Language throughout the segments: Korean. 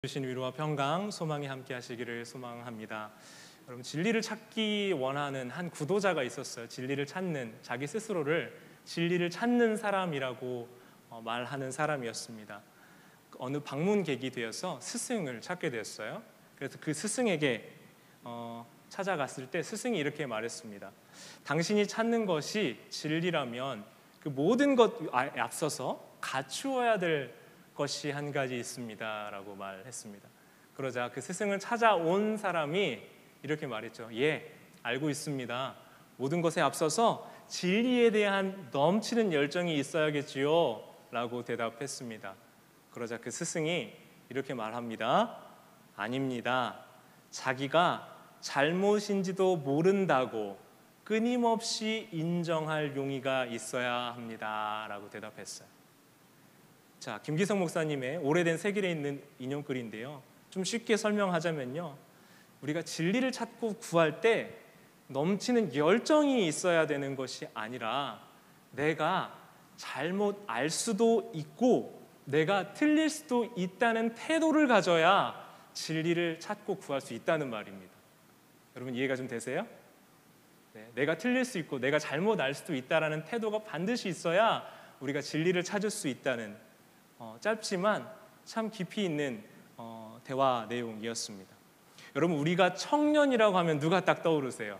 주신 위로와 평강, 소망이 함께 하시기를 소망합니다. 여러분, 진리를 찾기 원하는 한 구도자가 있었어요. 진리를 찾는, 자기 스스로를 진리를 찾는 사람이라고 말하는 사람이었습니다. 어느 방문객이 되어서 스승을 찾게 되었어요. 그래서 그 스승에게 찾아갔을 때 스승이 이렇게 말했습니다. 당신이 찾는 것이 진리라면 그 모든 것 앞서서 갖추어야 될 것이 한 가지 있습니다 라고 말했습니다. 그러자 그 스승을 찾아온 사람이 이렇게 말했죠. 예, 알고 있습니다. 모든 것에 앞서서 진리에 대한 넘치는 열정이 있어야겠지요 라고 대답했습니다. 그러자 그 스승이 이렇게 말합니다. 아닙니다. 자기가 잘못인지도 모른다고 끊임없이 인정할 용의가 있어야 합니다 라고 대답했어요. 자, 김기성 목사님의 오래된 세길에 있는 인용글인데요, 좀 쉽게 설명하자면요, 우리가 진리를 찾고 구할 때 넘치는 열정이 있어야 되는 것이 아니라 내가 잘못 알 수도 있고 내가 틀릴 수도 있다는 태도를 가져야 진리를 찾고 구할 수 있다는 말입니다. 여러분, 이해가 좀 되세요? 네, 내가 틀릴 수 있고 내가 잘못 알 수도 있다는 태도가 반드시 있어야 우리가 진리를 찾을 수 있다는 짧지만 참 깊이 있는 대화 내용이었습니다. 여러분, 우리가 청년이라고 하면 누가 딱 떠오르세요?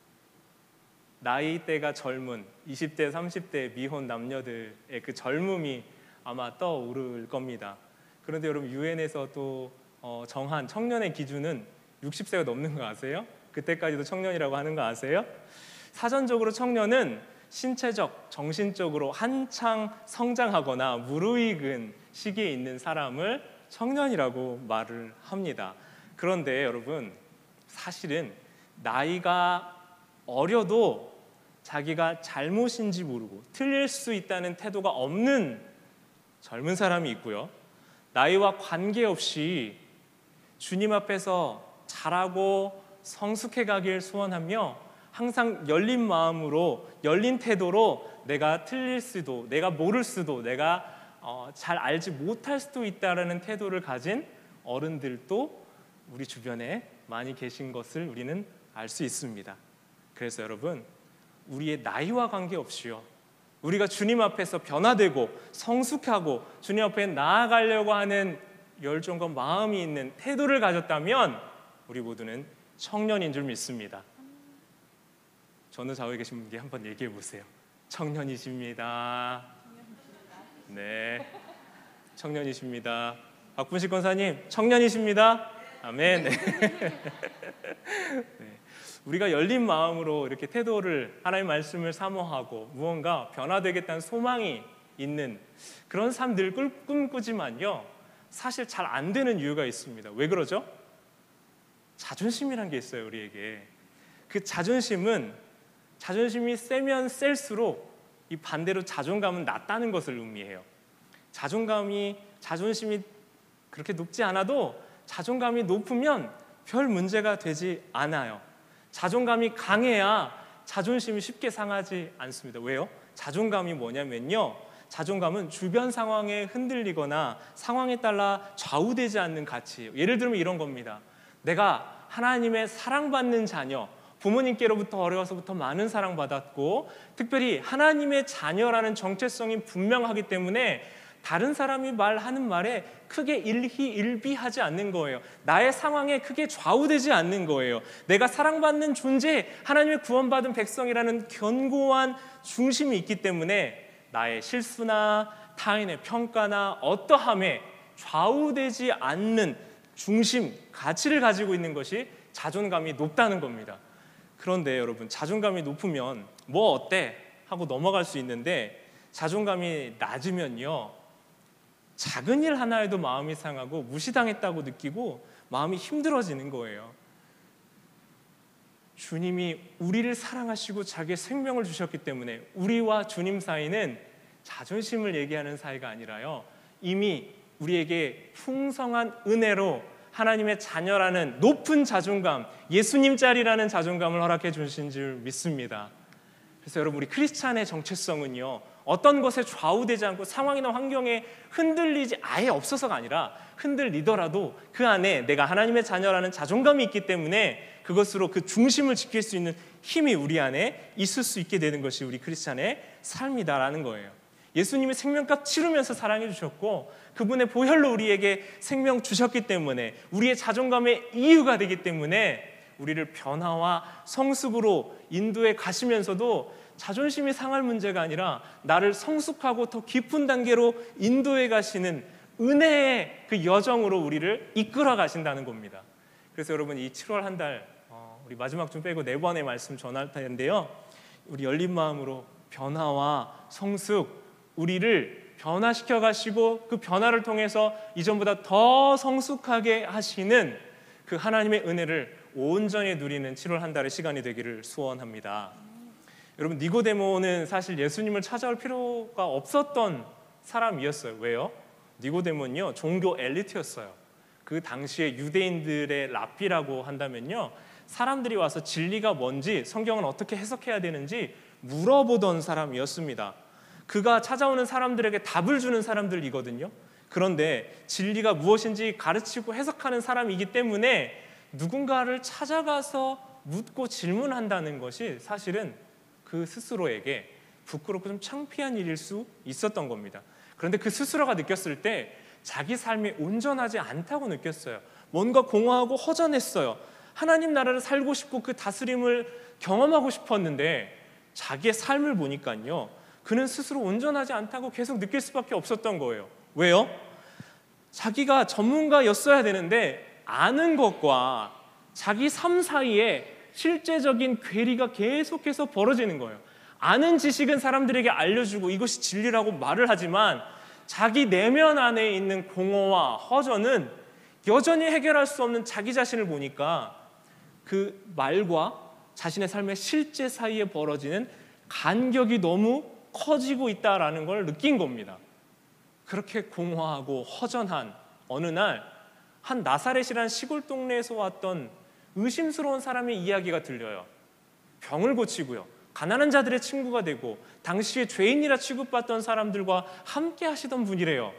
나이대가 젊은 20대, 30대 미혼 남녀들의 그 젊음이 아마 떠오를 겁니다. 그런데 여러분, 유엔에서 또 정한 청년의 기준은 60세가 넘는 거 아세요? 그때까지도 청년이라고 하는 거 아세요? 사전적으로 청년은 신체적, 정신적으로 한창 성장하거나 무르익은 시기에 있는 사람을 청년이라고 말을 합니다. 그런데 여러분, 사실은 나이가 어려도 자기가 잘못인지 모르고 틀릴 수 있다는 태도가 없는 젊은 사람이 있고요, 나이와 관계없이 주님 앞에서 잘하고 성숙해 가길 소원하며 항상 열린 마음으로, 열린 태도로 내가 틀릴 수도, 내가 모를 수도, 내가 잘 알지 못할 수도 있다라는 태도를 가진 어른들도 우리 주변에 많이 계신 것을 우리는 알 수 있습니다. 그래서 여러분, 우리의 나이와 관계없이요, 우리가 주님 앞에서 변화되고 성숙하고 주님 앞에 나아가려고 하는 열정과 마음이 있는 태도를 가졌다면 우리 모두는 청년인 줄 믿습니다. 전후 좌우에 계신 분께 한번 얘기해 보세요. 청년이십니다. 네, 청년이십니다. 박분식 권사님, 청년이십니다. 아멘. 네. 네. 우리가 열린 마음으로 이렇게 태도를, 하나님의 말씀을 사모하고 무언가 변화되겠다는 소망이 있는 그런 삶 늘 꿈꾸지만요, 사실 잘 안 되는 이유가 있습니다. 왜 그러죠? 자존심이란 게 있어요, 우리에게. 그 자존심이 세면 셀수록 이 반대로 자존감은 낮다는 것을 의미해요. 자존심이 그렇게 높지 않아도 자존감이 높으면 별 문제가 되지 않아요. 자존감이 강해야 자존심이 쉽게 상하지 않습니다. 왜요? 자존감이 뭐냐면요, 자존감은 주변 상황에 흔들리거나 상황에 따라 좌우되지 않는 가치예요. 예를 들면 이런 겁니다. 내가 하나님의 사랑받는 자녀, 부모님께로부터 어려서부터 많은 사랑받았고 특별히 하나님의 자녀라는 정체성이 분명하기 때문에 다른 사람이 말하는 말에 크게 일희일비하지 않는 거예요. 나의 상황에 크게 좌우되지 않는 거예요. 내가 사랑받는 존재, 하나님의 구원받은 백성이라는 견고한 중심이 있기 때문에 나의 실수나 타인의 평가나 어떠함에 좌우되지 않는 중심, 가치를 가지고 있는 것이 자존감이 높다는 겁니다. 그런데 여러분, 자존감이 높으면 뭐 어때? 하고 넘어갈 수 있는데 자존감이 낮으면요, 작은 일 하나에도 마음이 상하고 무시당했다고 느끼고 마음이 힘들어지는 거예요. 주님이 우리를 사랑하시고 자기의 생명을 주셨기 때문에 우리와 주님 사이는 자존심을 얘기하는 사이가 아니라요, 이미 우리에게 풍성한 은혜로 하나님의 자녀라는 높은 자존감, 예수님 자리라는 자존감을 허락해 주신 줄 믿습니다. 그래서 여러분, 우리 크리스찬의 정체성은요, 어떤 것에 좌우되지 않고 상황이나 환경에 흔들리지 아예 없어서가 아니라 흔들리더라도 그 안에 내가 하나님의 자녀라는 자존감이 있기 때문에 그것으로 그 중심을 지킬 수 있는 힘이 우리 안에 있을 수 있게 되는 것이 우리 크리스찬의 삶이다라는 거예요. 예수님이 생명값 치르면서 사랑해 주셨고 그분의 보혈로 우리에게 생명 주셨기 때문에 우리의 자존감의 이유가 되기 때문에 우리를 변화와 성숙으로 인도해 가시면서도 자존심이 상할 문제가 아니라 나를 성숙하고 더 깊은 단계로 인도해 가시는 은혜의 그 여정으로 우리를 이끌어 가신다는 겁니다. 그래서 여러분 이 7월 한 달 우리 마지막 주 빼고 4번의 말씀 전할 텐데요, 우리 열린 마음으로 변화와 성숙, 우리를 변화시켜 가시고 그 변화를 통해서 이전보다 더 성숙하게 하시는 그 하나님의 은혜를 온전히 누리는 7월 한 달의 시간이 되기를 소원합니다. 여러분 니고데모는 사실 예수님을 찾아올 필요가 없었던 사람이었어요. 왜요? 니고데모는요 종교 엘리트였어요. 그 당시에 유대인들의 랍비라고 한다면요, 사람들이 와서 진리가 뭔지 성경은 어떻게 해석해야 되는지 물어보던 사람이었습니다. 그가 찾아오는 사람들에게 답을 주는 사람들이거든요. 그런데 진리가 무엇인지 가르치고 해석하는 사람이기 때문에 누군가를 찾아가서 묻고 질문한다는 것이 사실은 그 스스로에게 부끄럽고 좀 창피한 일일 수 있었던 겁니다. 그런데 그 스스로가 느꼈을 때 자기 삶이 온전하지 않다고 느꼈어요. 뭔가 공허하고 허전했어요. 하나님 나라를 살고 싶고 그 다스림을 경험하고 싶었는데 자기의 삶을 보니까요, 그는 스스로 온전하지 않다고 계속 느낄 수밖에 없었던 거예요. 왜요? 자기가 전문가였어야 되는데 아는 것과 자기 삶 사이에 실제적인 괴리가 계속해서 벌어지는 거예요. 아는 지식은 사람들에게 알려주고 이것이 진리라고 말을 하지만 자기 내면 안에 있는 공허와 허전은 여전히 해결할 수 없는 자기 자신을 보니까 그 말과 자신의 삶의 실제 사이에 벌어지는 간격이 너무 커지고 있다라는 걸 느낀 겁니다. 그렇게 공허하고 허전한 어느 날 한 나사렛이라는 시골 동네에서 왔던 의심스러운 사람의 이야기가 들려요. 병을 고치고요, 가난한 자들의 친구가 되고 당시에 죄인이라 취급받던 사람들과 함께 하시던 분이래요.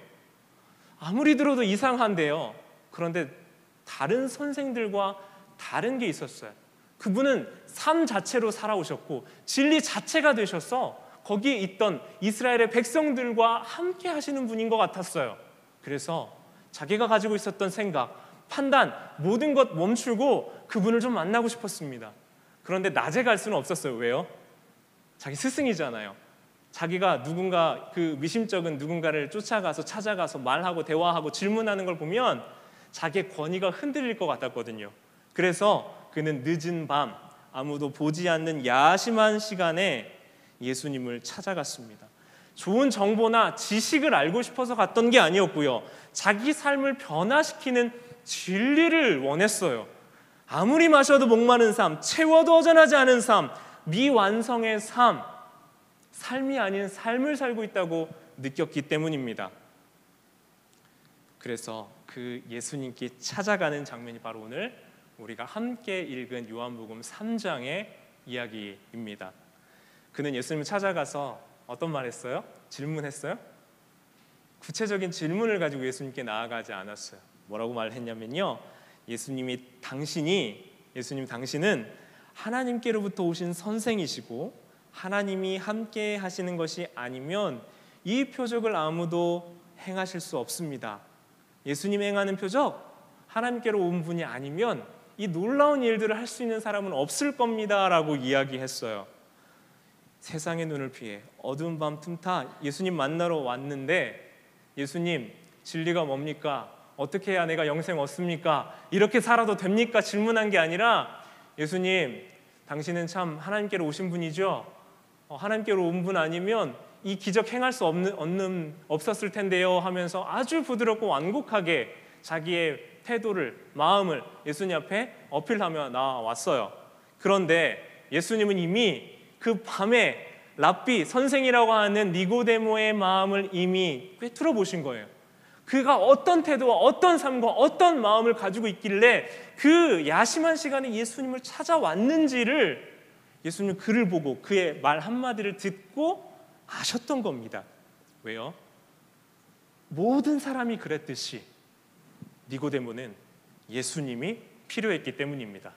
아무리 들어도 이상한데요, 그런데 다른 선생들과 다른 게 있었어요. 그분은 삶 자체로 살아오셨고 진리 자체가 되셔서 거기에 있던 이스라엘의 백성들과 함께 하시는 분인 것 같았어요. 그래서 자기가 가지고 있었던 생각, 판단, 모든 것 멈추고 그분을 좀 만나고 싶었습니다. 그런데 낮에 갈 수는 없었어요. 왜요? 자기 스승이잖아요. 자기가 누군가 그 미심쩍은 누군가를 쫓아가서 찾아가서 말하고 대화하고 질문하는 걸 보면 자기의 권위가 흔들릴 것 같았거든요. 그래서 그는 늦은 밤 아무도 보지 않는 야심한 시간에 예수님을 찾아갔습니다. 좋은 정보나 지식을 알고 싶어서 갔던 게 아니었고요, 자기 삶을 변화시키는 진리를 원했어요. 아무리 마셔도 목마른 삶, 채워도 허전하지 않은 삶, 미완성의 삶, 삶이 아닌 삶을 살고 있다고 느꼈기 때문입니다. 그래서 그 예수님께 찾아가는 장면이 바로 오늘 우리가 함께 읽은 요한복음 3장의 이야기입니다. 그는 예수님을 찾아가서 어떤 말 했어요? 질문했어요? 구체적인 질문을 가지고 예수님께 나아가지 않았어요. 뭐라고 말했냐면요, 당신은 하나님께로부터 오신 선생이시고 하나님이 함께 하시는 것이 아니면 이 표적을 아무도 행하실 수 없습니다. 예수님 행하는 표적, 하나님께로 온 분이 아니면 이 놀라운 일들을 할 수 있는 사람은 없을 겁니다 라고 이야기했어요. 세상의 눈을 피해 어두운 밤 틈타 예수님 만나러 왔는데, 예수님 진리가 뭡니까? 어떻게 해야 내가 영생 얻습니까? 이렇게 살아도 됩니까? 질문한 게 아니라, 예수님 당신은 참 하나님께로 오신 분이죠? 하나님께로 온 분 아니면 이 기적 행할 수 없었을 텐데요 하면서 아주 부드럽고 완곡하게 자기의 태도를, 마음을 예수님 앞에 어필하며 나왔어요. 그런데 예수님은 이미 그 밤에 랍비, 선생이라고 하는 니고데모의 마음을 이미 꿰뚫어 보신 거예요. 그가 어떤 태도와 어떤 삶과 어떤 마음을 가지고 있길래 그 야심한 시간에 예수님을 찾아왔는지를 예수님 글을 보고 그의 말 한마디를 듣고 아셨던 겁니다. 왜요? 모든 사람이 그랬듯이 니고데모는 예수님이 필요했기 때문입니다.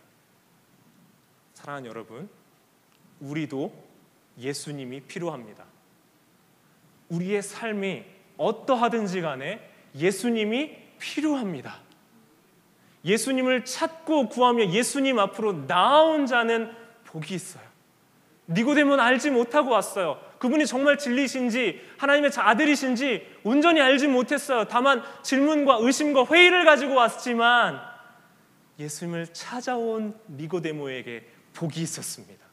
사랑하는 여러분, 우리도 예수님이 필요합니다. 우리의 삶이 어떠하든지 간에 예수님이 필요합니다. 예수님을 찾고 구하며 예수님 앞으로 나아온 자는 복이 있어요. 니고데모는 알지 못하고 왔어요. 그분이 정말 진리신지 하나님의 아들이신지 온전히 알지 못했어요. 다만 질문과 의심과 회의를 가지고 왔지만 예수님을 찾아온 니고데모에게 복이 있었습니다.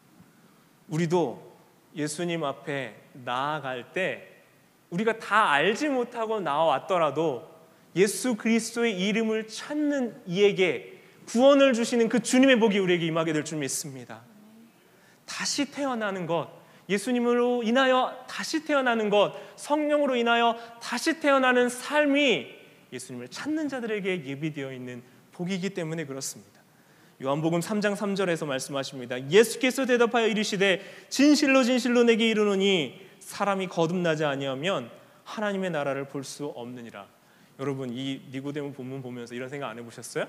우리도 예수님 앞에 나아갈 때 우리가 다 알지 못하고 나와왔더라도 예수 그리스도의 이름을 찾는 이에게 구원을 주시는 그 주님의 복이 우리에게 임하게 될 줄 믿습니다. 다시 태어나는 것, 예수님으로 인하여 다시 태어나는 것, 성령으로 인하여 다시 태어나는 삶이 예수님을 찾는 자들에게 예비되어 있는 복이기 때문에 그렇습니다. 요한복음 3장 3절에서 말씀하십니다. 예수께서 대답하여 이르시되 진실로 진실로 내게 이르노니 사람이 거듭나지 아니하면 하나님의 나라를 볼 수 없느니라. 여러분, 이 니고데모 본문 보면서 이런 생각 안 해보셨어요?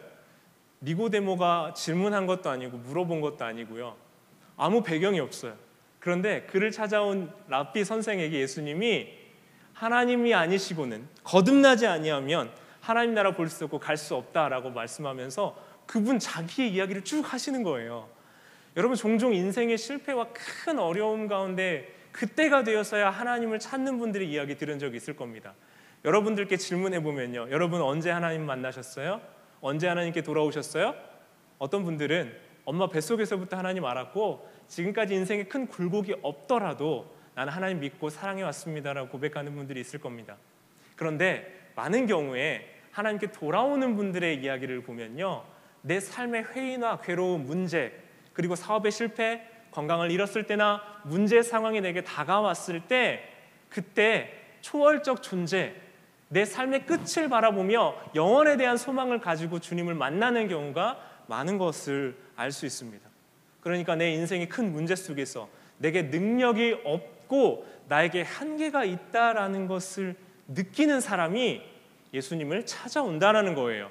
니고데모가 질문한 것도 아니고 물어본 것도 아니고요, 아무 배경이 없어요. 그런데 그를 찾아온 랍비 선생에게 예수님이 하나님이 아니시고는 거듭나지 아니하면 하나님 나라 볼 수 없고 갈 수 없다라고 말씀하면서 그분 자기의 이야기를 쭉 하시는 거예요. 여러분, 종종 인생의 실패와 큰 어려움 가운데 그때가 되어서야 하나님을 찾는 분들의 이야기 들은 적이 있을 겁니다. 여러분들께 질문해 보면요, 여러분 언제 하나님 만나셨어요? 언제 하나님께 돌아오셨어요? 어떤 분들은 엄마 뱃속에서부터 하나님 알았고 지금까지 인생에 큰 굴곡이 없더라도 나는 하나님 믿고 사랑해 왔습니다라고 고백하는 분들이 있을 겁니다. 그런데 많은 경우에 하나님께 돌아오는 분들의 이야기를 보면요, 내 삶의 회의나 괴로움, 문제, 그리고 사업의 실패, 건강을 잃었을 때나 문제 상황이 내게 다가왔을 때 그때 초월적 존재, 내 삶의 끝을 바라보며 영원에 대한 소망을 가지고 주님을 만나는 경우가 많은 것을 알 수 있습니다. 그러니까 내 인생의 큰 문제 속에서 내게 능력이 없고 나에게 한계가 있다라는 것을 느끼는 사람이 예수님을 찾아온다는 거예요.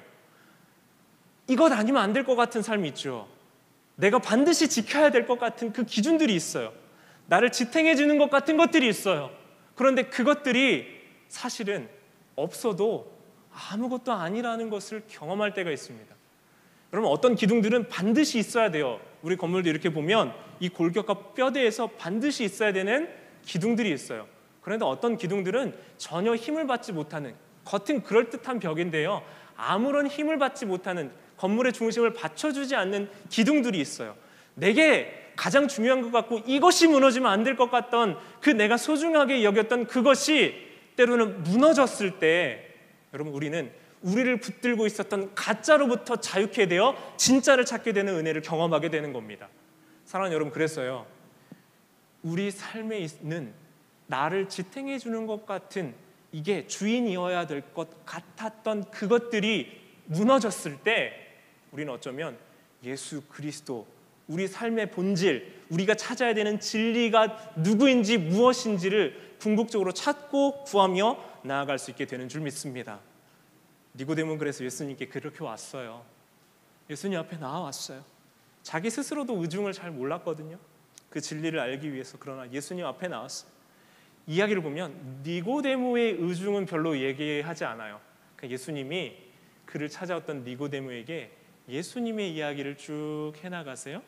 이것 아니면 안 될 것 같은 삶이 있죠. 내가 반드시 지켜야 될 것 같은 그 기준들이 있어요. 나를 지탱해 주는 것 같은 것들이 있어요. 그런데 그것들이 사실은 없어도 아무것도 아니라는 것을 경험할 때가 있습니다. 여러분, 어떤 기둥들은 반드시 있어야 돼요. 우리 건물도 이렇게 보면 이 골격과 뼈대에서 반드시 있어야 되는 기둥들이 있어요. 그런데 어떤 기둥들은 전혀 힘을 받지 못하는, 겉은 그럴듯한 벽인데요, 아무런 힘을 받지 못하는, 건물의 중심을 받쳐주지 않는 기둥들이 있어요. 내게 가장 중요한 것 같고 이것이 무너지면 안 될 것 같던 그 내가 소중하게 여겼던 그것이 때로는 무너졌을 때 여러분, 우리는 우리를 붙들고 있었던 가짜로부터 자유케 되어 진짜를 찾게 되는 은혜를 경험하게 되는 겁니다. 사랑하는 여러분, 그랬어요. 우리 삶에 있는 나를 지탱해 주는 것 같은, 이게 주인이어야 될 것 같았던 그것들이 무너졌을 때 우리는 어쩌면 예수 그리스도, 우리 삶의 본질, 우리가 찾아야 되는 진리가 누구인지 무엇인지를 궁극적으로 찾고 구하며 나아갈 수 있게 되는 줄 믿습니다. 니고데모는 그래서 예수님께 그렇게 왔어요. 예수님 앞에 나와왔어요. 자기 스스로도 의중을 잘 몰랐거든요. 그 진리를 알기 위해서. 그러나 예수님 앞에 나왔어요. 이야기를 보면 니고데모의 의중은 별로 얘기하지 않아요. 예수님이 그를 찾아왔던 니고데모에게 예수님의 이야기를 쭉 해나가세요.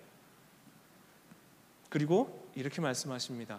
그리고 이렇게 말씀하십니다.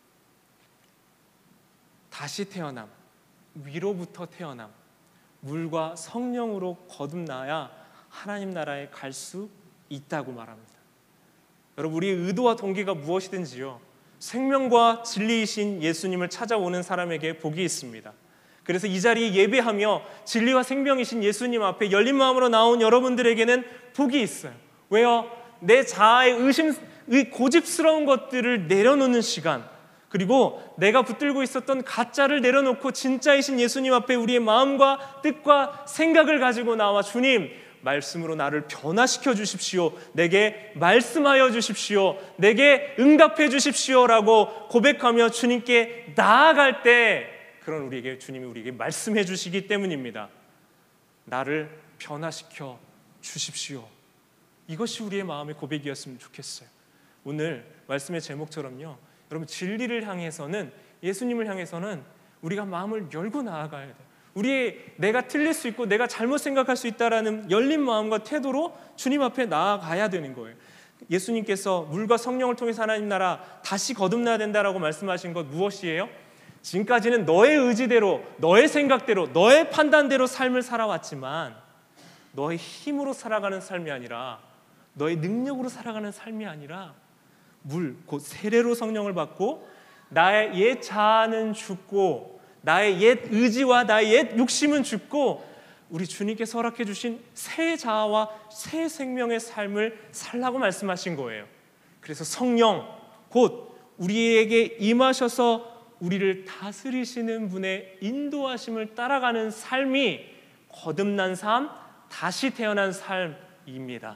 다시 태어남, 위로부터 태어남, 물과 성령으로 거듭나야 하나님 나라에 갈 수 있다고 말합니다. 여러분, 우리의 의도와 동기가 무엇이든지요, 생명과 진리이신 예수님을 찾아오는 사람에게 복이 있습니다. 그래서 이 자리에 예배하며 진리와 생명이신 예수님 앞에 열린 마음으로 나온 여러분들에게는 복이 있어요. 왜요? 내 자아의 고집스러운 것들을 내려놓는 시간, 그리고 내가 붙들고 있었던 가짜를 내려놓고 진짜이신 예수님 앞에 우리의 마음과 뜻과 생각을 가지고 나와 주님, 말씀으로 나를 변화시켜 주십시오. 내게 말씀하여 주십시오. 내게 응답해 주십시오라고 고백하며 주님께 나아갈 때 그런 우리에게 주님이 우리에게 말씀해 주시기 때문입니다. 나를 변화시켜 주십시오. 이것이 우리의 마음의 고백이었으면 좋겠어요. 오늘 말씀의 제목처럼요, 여러분 진리를 향해서는, 예수님을 향해서는 우리가 마음을 열고 나아가야 돼요. 내가 틀릴 수 있고 내가 잘못 생각할 수 있다라는 열린 마음과 태도로 주님 앞에 나아가야 되는 거예요. 예수님께서 물과 성령을 통해서 하나님 나라 다시 거듭나야 된다라고 말씀하신 것 무엇이에요? 지금까지는 너의 의지대로, 너의 생각대로, 너의 판단대로 삶을 살아왔지만 너의 힘으로 살아가는 삶이 아니라, 너의 능력으로 살아가는 삶이 아니라 물, 곧 세례로 성령을 받고 나의 옛 자아는 죽고 나의 옛 의지와 나의 옛 욕심은 죽고 우리 주님께서 허락해 주신 새 자아와 새 생명의 삶을 살라고 말씀하신 거예요. 그래서 성령, 곧 우리에게 임하셔서 우리를 다스리시는 분의 인도하심을 따라가는 삶이 거듭난 삶, 다시 태어난 삶입니다.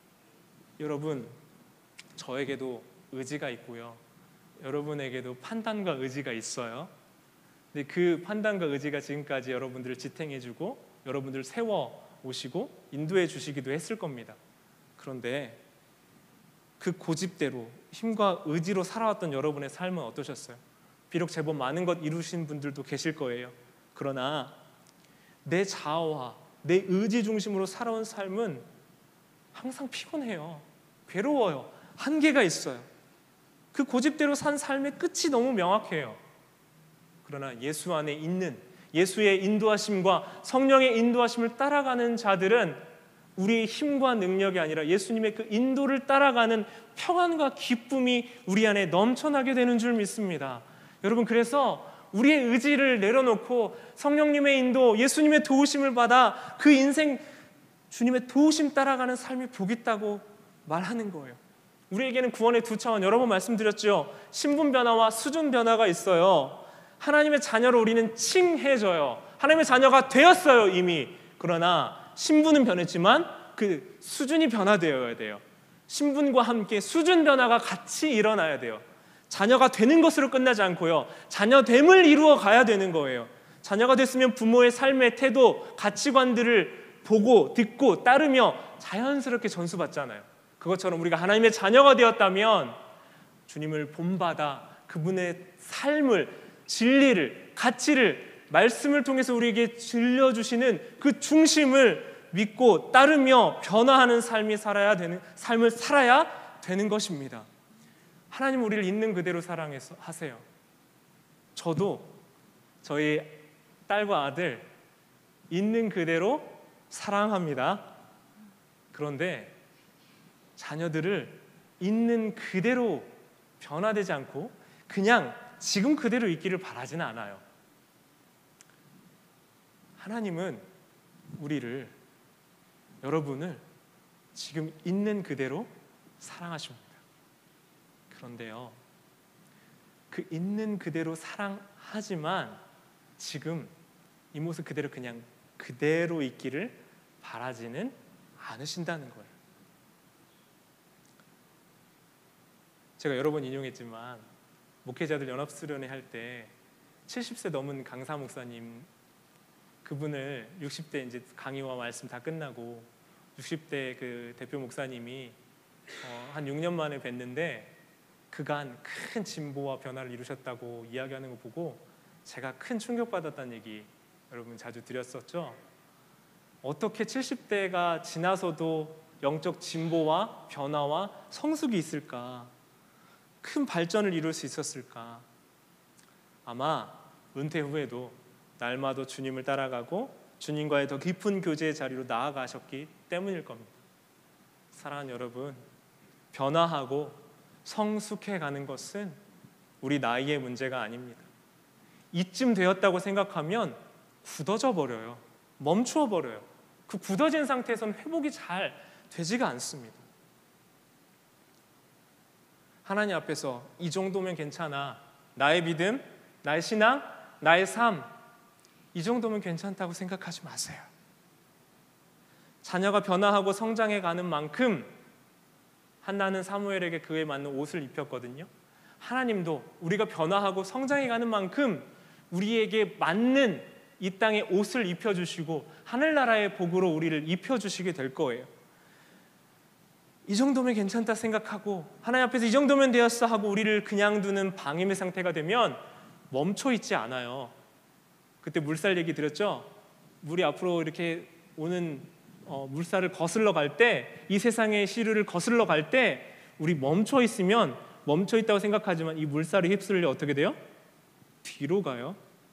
여러분, 저에게도 의지가 있고요, 여러분에게도 판단과 의지가 있어요. 근데 그 판단과 의지가 지금까지 여러분들을 지탱해주고 여러분들을 세워오시고 인도해 주시기도 했을 겁니다. 그런데 그 고집대로 힘과 의지로 살아왔던 여러분의 삶은 어떠셨어요? 비록 제법 많은 것 이루신 분들도 계실 거예요. 그러나 내 자아와 내 의지 중심으로 살아온 삶은 항상 피곤해요. 괴로워요. 한계가 있어요. 그 고집대로 산 삶의 끝이 너무 명확해요. 그러나 예수 안에 있는, 예수의 인도하심과 성령의 인도하심을 따라가는 자들은 우리의 힘과 능력이 아니라 예수님의 그 인도를 따라가는 평안과 기쁨이 우리 안에 넘쳐나게 되는 줄 믿습니다. 여러분, 그래서 우리의 의지를 내려놓고 성령님의 인도, 예수님의 도우심을 받아 그 인생 주님의 도우심 따라가는 삶이 복 있다고 말하는 거예요. 우리에게는 구원의 두 차원, 여러 번 말씀드렸죠. 신분 변화와 수준 변화가 있어요. 하나님의 자녀로 우리는 칭해져요. 하나님의 자녀가 되었어요, 이미. 그러나 신분은 변했지만 그 수준이 변화되어야 돼요. 신분과 함께 수준 변화가 같이 일어나야 돼요. 자녀가 되는 것으로 끝나지 않고요, 자녀됨을 이루어 가야 되는 거예요. 자녀가 됐으면 부모의 삶의 태도, 가치관들을 보고 듣고 따르며 자연스럽게 전수받잖아요. 그것처럼 우리가 하나님의 자녀가 되었다면 주님을 본받아 그분의 삶을, 진리를, 가치를 말씀을 통해서 우리에게 들려주시는 그 중심을 믿고 따르며 변화하는 삶을 살아야 되는 것입니다. 하나님 우리를 있는 그대로 사랑하세요. 저도 저희 딸과 아들 있는 그대로 사랑합니다. 그런데 자녀들을 있는 그대로 변화되지 않고 그냥 지금 그대로 있기를 바라지는 않아요. 하나님은 여러분을 지금 있는 그대로 사랑하십니다. 그런데요, 그 있는 그대로 사랑하지만 지금 이 모습 그대로 그냥 그대로 있기를 바라지는 않으신다는 거예요. 제가 여러 번 인용했지만 목회자들 연합수련회 할 때 70세 넘은 강사 목사님, 그분을 60대 이제 강의와 말씀 다 끝나고 60대 그 대표 목사님이 한 6년 만에 뵀는데 그간 큰 진보와 변화를 이루셨다고 이야기하는 거 보고 제가 큰 충격받았다는 얘기 여러분 자주 드렸었죠. 어떻게 70대가 지나서도 영적 진보와 변화와 성숙이 있을까? 큰 발전을 이룰 수 있었을까? 아마 은퇴 후에도 날마다 주님을 따라가고 주님과의 더 깊은 교제의 자리로 나아가셨기 때문일 겁니다. 사랑하는 여러분, 변화하고 성숙해 가는 것은 우리 나이의 문제가 아닙니다. 이쯤 되었다고 생각하면 굳어져 버려요. 멈추어 버려요. 그 굳어진 상태에서는 회복이 잘 되지가 않습니다. 하나님 앞에서 이 정도면 괜찮아, 나의 믿음, 나의 신앙, 나의 삶, 이 정도면 괜찮다고 생각하지 마세요. 자녀가 변화하고 성장해 가는 만큼 한나는 사무엘에게 그에 맞는 옷을 입혔거든요. 하나님도 우리가 변화하고 성장해 가는 만큼 우리에게 맞는 이 땅의 옷을 입혀주시고 하늘나라의 복으로 우리를 입혀주시게 될 거예요. 이 정도면 괜찮다 생각하고 하나님 앞에서 이 정도면 되었어 하고 우리를 그냥 두는 방임의 상태가 되면 멈춰 있지 않아요. 그때 물살 얘기 드렸죠? 물이 앞으로 이렇게 오는 물살을 거슬러 갈 때, 이 세상의 시류를 거슬러 갈 때 우리 멈춰 있으면 멈춰 있다고 생각하지만 이 물살이 휩쓸려 어떻게 돼요? 뒤로 가요.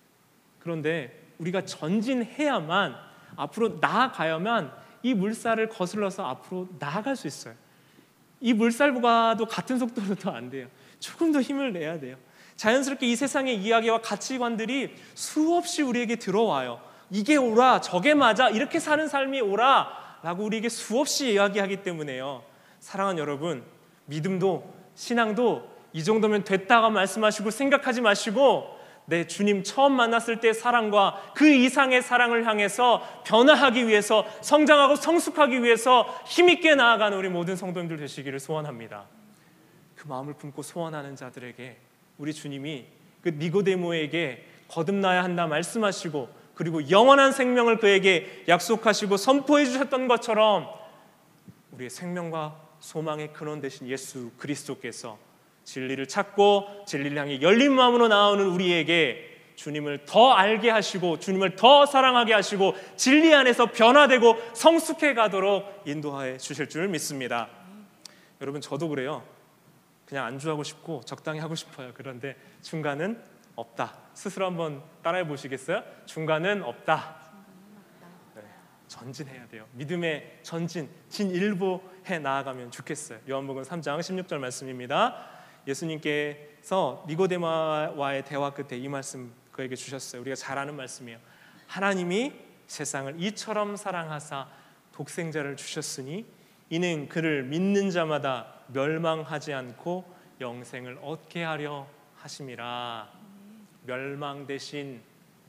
그런데 우리가 전진해야만, 앞으로 나아가야만 이 물살을 거슬러서 앞으로 나아갈 수 있어요. 이 물살과도 같은 속도로도 안 돼요. 조금 더 힘을 내야 돼요. 자연스럽게 이 세상의 이야기와 가치관들이 수없이 우리에게 들어와요. 이게 옳아, 저게 맞아, 이렇게 사는 삶이 옳아 라고 우리에게 수없이 이야기하기 때문에요. 사랑하는 여러분, 믿음도 신앙도 이 정도면 됐다가 말씀하시고 생각하지 마시고, 내 주님 처음 만났을 때의 사랑과 그 이상의 사랑을 향해서 변화하기 위해서, 성장하고 성숙하기 위해서 힘있게 나아가는 우리 모든 성도님들 되시기를 소원합니다. 그 마음을 품고 소원하는 자들에게 우리 주님이 그 니고데모에게 거듭나야 한다 말씀하시고, 그리고 영원한 생명을 그에게 약속하시고 선포해 주셨던 것처럼 우리의 생명과 소망의 근원 되신 예수 그리스도께서 진리를 찾고 진리를 향해 열린 마음으로 나오는 우리에게 주님을 더 알게 하시고 주님을 더 사랑하게 하시고 진리 안에서 변화되고 성숙해 가도록 인도하여 주실 줄 믿습니다. 여러분, 저도 그래요. 그냥 안주하고 싶고 적당히 하고 싶어요. 그런데 중간은 없다. 스스로 한번 따라해 보시겠어요? 중간은 없다. 네, 전진해야 돼요. 믿음의 전진, 진일보해 나아가면 좋겠어요. 요한복음 3장 16절 말씀입니다. 예수님께서 니고데모와의 대화 끝에 이 말씀 그에게 주셨어요. 우리가 잘 아는 말씀이에요. 하나님이 세상을 이처럼 사랑하사 독생자를 주셨으니 이는 그를 믿는 자마다 멸망하지 않고 영생을 얻게 하려 하심이라. 멸망 대신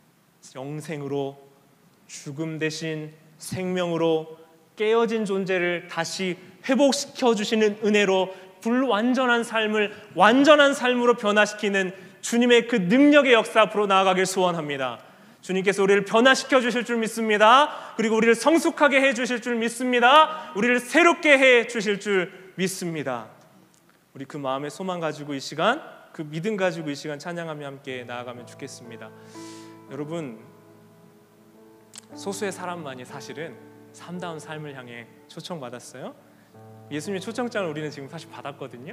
영생으로, 죽음 대신 생명으로, 깨어진 존재를 다시 회복시켜 주시는 은혜로 불완전한 삶을 완전한 삶으로 변화시키는 주님의 그 능력의 역사 앞으로 나아가길 소원합니다. 주님께서 우리를 변화시켜 주실 줄 믿습니다. 그리고 우리를 성숙하게 해 주실 줄 믿습니다. 우리를 새롭게 해 주실 줄 믿습니다. 우리 그 마음의 소망 가지고 이 시간, 그 믿음 가지고 이 시간 찬양하며 함께 나아가면 좋겠습니다. 여러분, 소수의 사람만이 사실은 참다운 삶을 향해 초청받았어요. 예수님의 초청장을 우리는 지금 사실 받았거든요.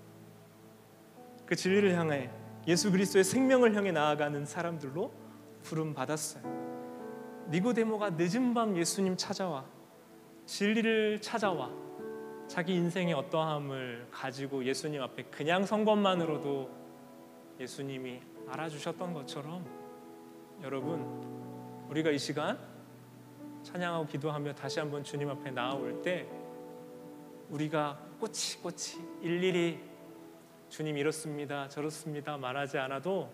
그 진리를 향해, 예수 그리스도의 생명을 향해 나아가는 사람들로 부름 받았어요. 니고데모가 늦은 밤 예수님 찾아와 진리를 찾아와 자기 인생의 어떠함을 가지고 예수님 앞에 그냥 선 것만으로도 예수님이 알아주셨던 것처럼, 여러분, 우리가 이 시간 찬양하고 기도하며 다시 한번 주님 앞에 나아올 때 우리가 꼬치꼬치 일일이 주님 이렇습니다 저렇습니다 말하지 않아도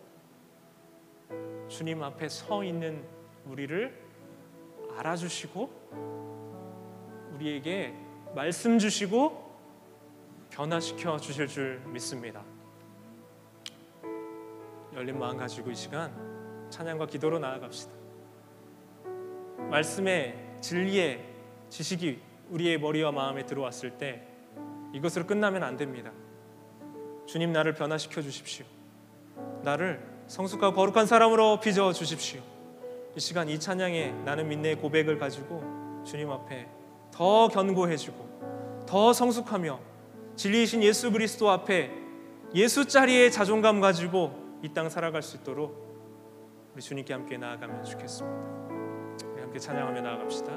주님 앞에 서 있는 우리를 알아주시고 우리에게 말씀 주시고 변화시켜 주실 줄 믿습니다. 열린 마음 가지고 이 시간 찬양과 기도로 나아갑시다. 말씀의 진리의 지식이 우리의 머리와 마음에 들어왔을 때 이것으로 끝나면 안 됩니다. 주님, 나를 변화시켜 주십시오. 나를 성숙하고 거룩한 사람으로 빚어 주십시오. 이 시간 이 찬양에 나는 믿네의 고백을 가지고 주님 앞에 더 견고해지고 더 성숙하며 진리이신 예수 그리스도 앞에 예수짜리의 자존감 가지고 이 땅 살아갈 수 있도록 우리 주님께 함께 나아가면 좋겠습니다. 우리 함께 찬양하며 나아갑시다.